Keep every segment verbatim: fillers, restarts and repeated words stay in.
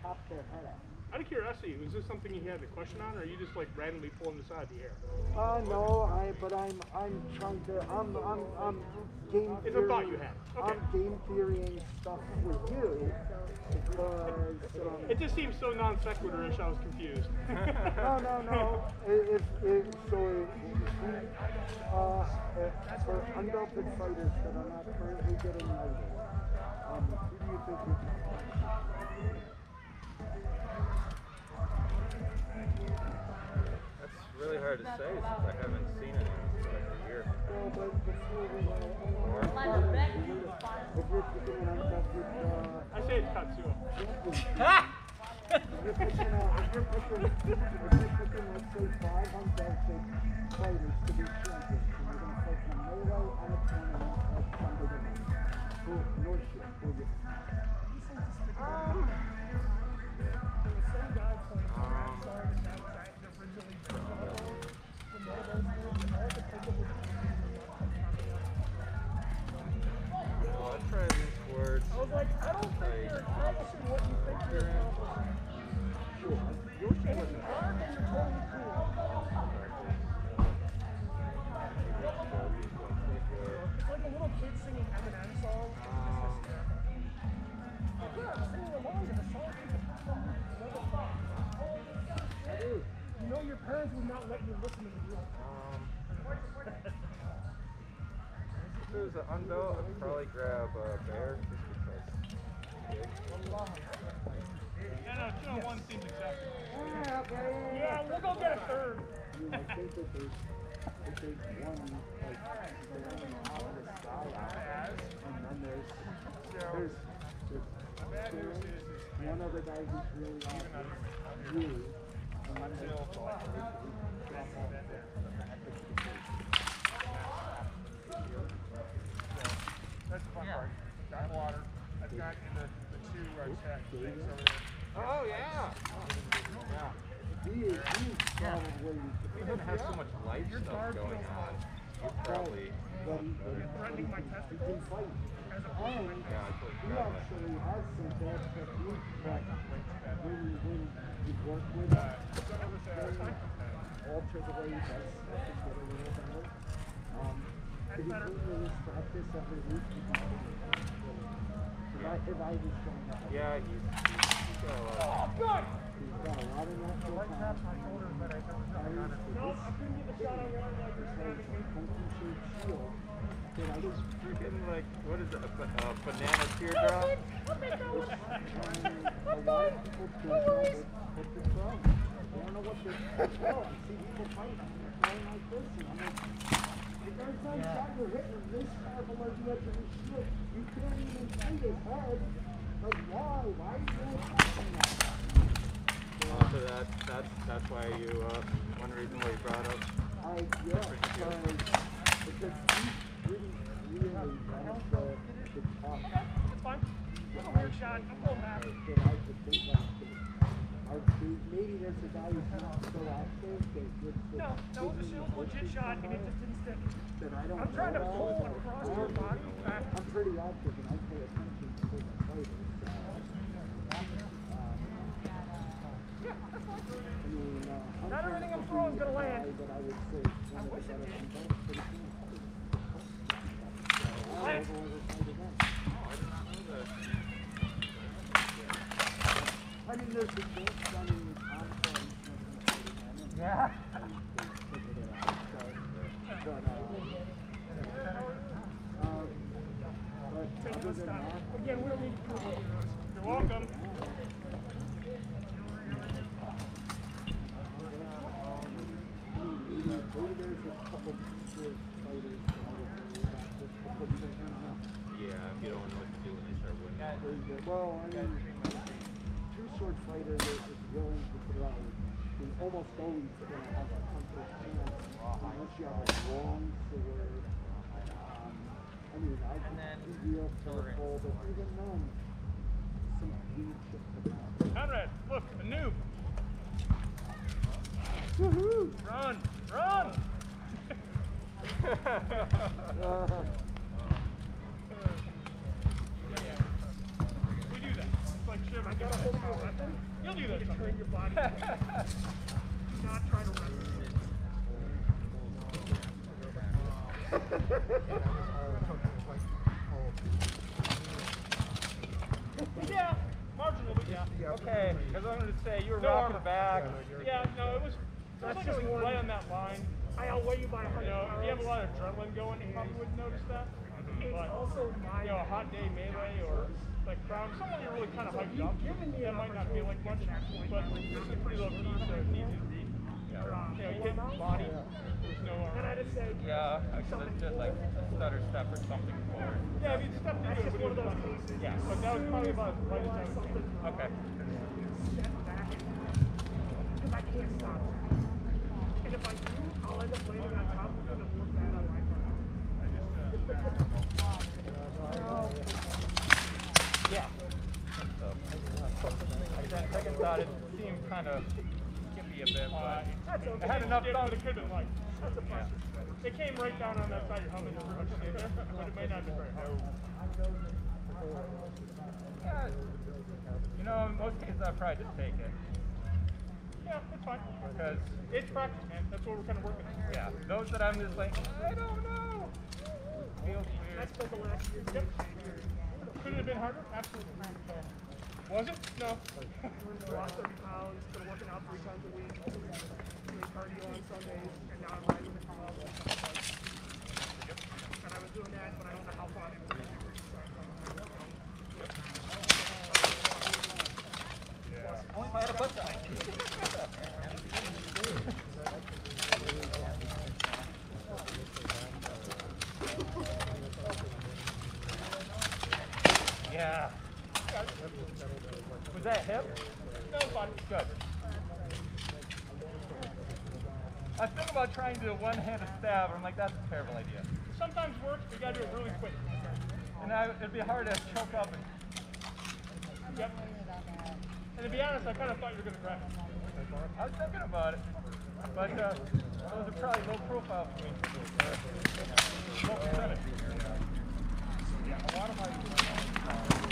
pop their head out. Out of curiosity, was this something you had a question on, or are you just like randomly pulling this out of the air? Uh, no, I. But I'm. I'm trying to. I'm. I'm. I'm game. It's a thought you had. Okay. I'm game theorying stuff with you because. Um, it just seems so non sequitur-ish. I was confused. no, no, no. If if so, if, uh, if, for unbelted fighters that are not currently getting knighted, um, who do you think would be? That's really hard to say since I haven't seen it in like a year. Well, but before we go, if you're picking an unbelted, uh, I say it's Katsuo. if you're picking, uh, if you're picking, if you're picking, let's say five unbelted fighters to be champions, and you're going to fight in a melee and a tournament at Sunday night. Who, your shit, who you? Um. Well, I'm trying to lean towards. I was like, I don't think you're accomplishing what you think you're accomplishing. Sure. Your And shit if was you are, then you're totally cool. It's like a little kid singing Eminem songs. Yeah, I'm singing along to the song. You know your parents would not let you listen to the music. If it was an unbelt, I'd probably grab a bear just because. Yeah, no, two on one seems acceptable. Yeah, okay. Yeah, we'll go get a third. I mean, I think that there's, that there's one, like, the one obvious guy out there, and then there's, there's, there's two, one other guy who's really obvious, you, and then there's drop off the That's the fun part. Got water. I've got in the, the two uh, check things over there. Oh yeah. Yeah. He is, he is probably, If he didn't have so much life stuff going on, he'd probably. but he, but he, but he, can, he can fight. And Yeah, I could he grab that. actually has some bad technique, but when, when you work with him, then alter the way he does stuff and get a little better. Um, if he didn't really practice every week, he probably wouldn't. If I, if I was showing up, Yeah, he's, he's, he's got a lot. he's got a lot of natural talent. No, I couldn't give a shot on one like you're standing here. Funky shaped shield that I He's was freaking like, what is it, a, ba- a banana teardrop? I'll make that one. I'm fine. No worries. Put the drum. They don't know what they're oh, I see people fighting. They're throwing like this, and I'm like, the guy's not shot, you're hitting this far below the edge of his shield. You can't even see his head. Like, why? Why are you doing something like that? Oh, so that, that's, that's why you, uh, one reason why you brought up. I, yeah, because, because he's really, really runs the, the top. It's fine. It's a weird shot. I'm going back. That I could think of. Or maybe there's a guy who's not so active that would. No, that was a shield legit shot, and it just didn't stick. That I don't I'm trying to know pull about. one across your body. Back. I'm pretty active and I pay attention to the fighters. So, um, Yeah, that's fine. I mean, uh, I'm Not trying everything to I'm throwing is be gonna the land. guy that I would say is one of the wish it better did. unbelts for the team. I'll Land. never ever fight again. I mean, there's the chance, I mean, I'm sorry, Yeah. figured it out, so, but, uh, um, but other than that, Again, we don't need to prove it. You're welcome. maybe, maybe there's a couple good fighters that I would worry about just because they're gonna, Yeah, if you don't know what to do when they start winning. there's a- well, I mean, two sword fighter that is willing to throw is almost always gonna have a hunter's chance unless you have a long sword. Um, I mean, I can be real careful, but even then, some weird shit could happen. Conrad, look, a noob. Woohoo! Run, run. Uh, We do that. It's like shiver. I gotta hold my weapon. You'll do that. You train your body. Do not try to run. Yeah, marginally, yeah. Okay, because I'm going to say you were No rocking armor. back. Yeah, no, it was. That's like just right on that line. I outweigh you by a hundred. You know, if you have a lot of adrenaline going, you probably wouldn't notice that. But also, my, you know, a hot day melee or like crown, someone you're really kind of hyped up. That might not feel like much, but it's a pretty low key, so it's easy to read. Yeah. You know, you hit the body. There's no armor. And I just say, Yeah, I should have did like a stutter step or something forward. yeah, if you stepped into it, it would have been cases. Yeah. But that was probably about as light as I was doing. Okay. Step back. Because I can't stop. And if I do, I'll end up landing on top of it and look bad on my part. Yeah. So, again, second thought, it seemed kind of skimpy a bit, but That's okay. it had enough It thumbs. could have been like, that's a punch. It came right down on that side of your helmet and pretty much stayed there, but it may not have been very hard. Yeah. You know, in most cases, I'd probably just take it. Yeah, it's fine. Because, It's practice, man. That's what we're kind of working on. yeah, those that I'm just like, I don't know. Feels weird. That's like the last year. Yep. Could it have been harder? Absolutely. Was it? No. Lost thirty pounds, been working out three times a week, doing cardio on Sundays, and now I'm riding the club. And I was doing that, but I don't know how far it was. Only if I had a foot time. Yeah. Was that hip? No, fun. Good. I was thinking about trying to do a one-handed stab, and I'm like, that's a terrible idea. Sometimes works, but you gotta do it really quick. And I, it'd be hard to choke up. And, Yep. And to be honest, I kind of thought you were gonna grab it. I was thinking about it, but uh, those are probably low profile for me. Low percentage. Yeah, a lot of my.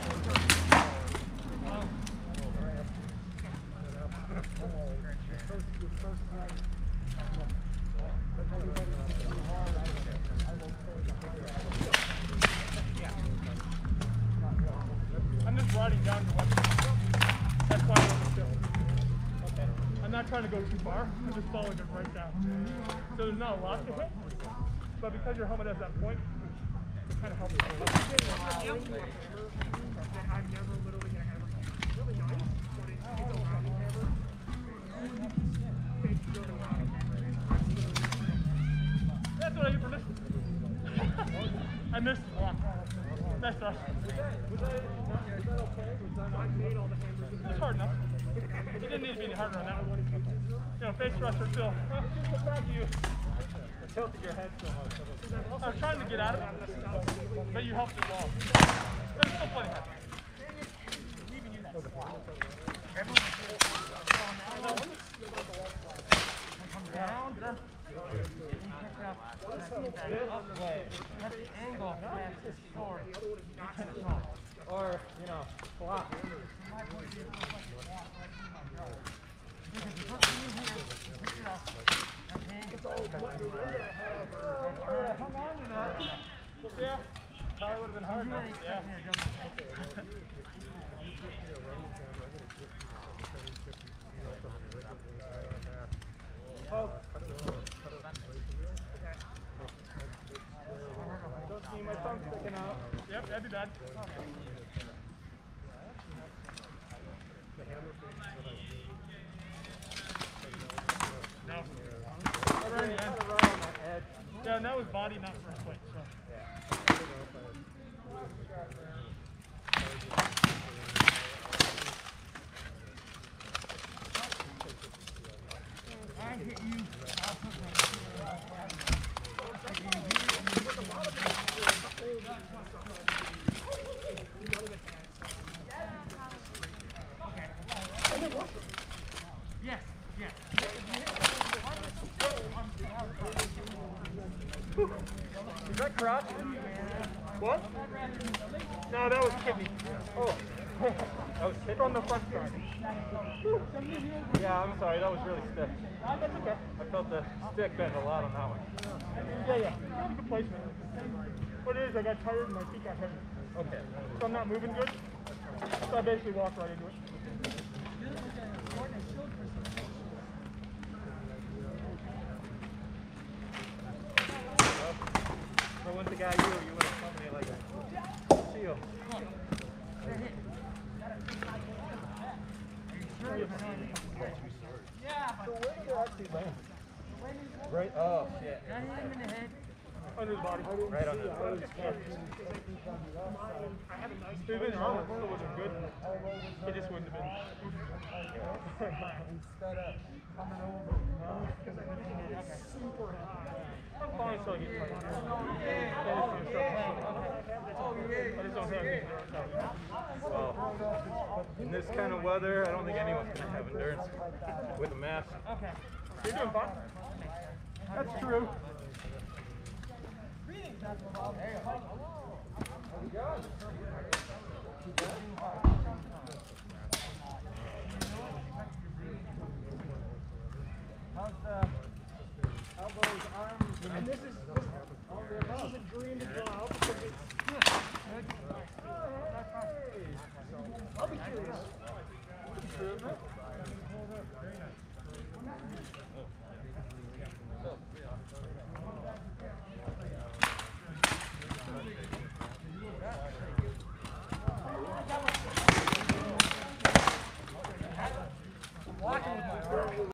I'm just riding down to one. That's why I'm still. Okay. I'm not trying to go too far. I'm just following it right down. So there's not a lot to hit, but because your helmet has that point, it kind of helps. I'm never literally gonna hammer. It's really nice, but it's, it's a rounding hammer. It's really round. That's what I get for missing. I missed a lot. That's us. Was that okay? I made all the hammers. It was hard enough. It didn't need to be any harder on that one. You know, face thruster still. Just back to you. It tilted your head so much. I was trying to get out of it, but you helped it along. But it's still plenty hard. Or, you know, block. Yeah, probably would have been hard enough. Yeah. Oh. Don't see my tongue sticking out. Yep, that'd be bad. No. I ran the end. Yeah, and that was body, not first plate. So. I hit you. I'll put Yes, yes. Is that crotch? What? No, that was kidney. Oh. I was hit From the front side. Yeah, I'm sorry, that was really stiff. That's okay. I felt the stick bend a lot on that one. Yeah, yeah. That's a good placement. What it is, I got tired and my feet got heavy. Okay. So I'm not moving good. So I basically walked right into it. If I went the guy you, you would have come me like a seal. So where did it actually land? Right, oh shit. Under the body. Right on the body. If his armor still wasn't good, it just wouldn't have been. Instead of coming over, you know, because it's super high. I'm fine until I get tired. I just don't have any. Well, in this kind of weather, I don't think anyone's going to have endurance with a mask. Okay. You're doing fine. That's true. How's the elbows, arms? And this is this, this is a dream to draw out because it's I'll be curious.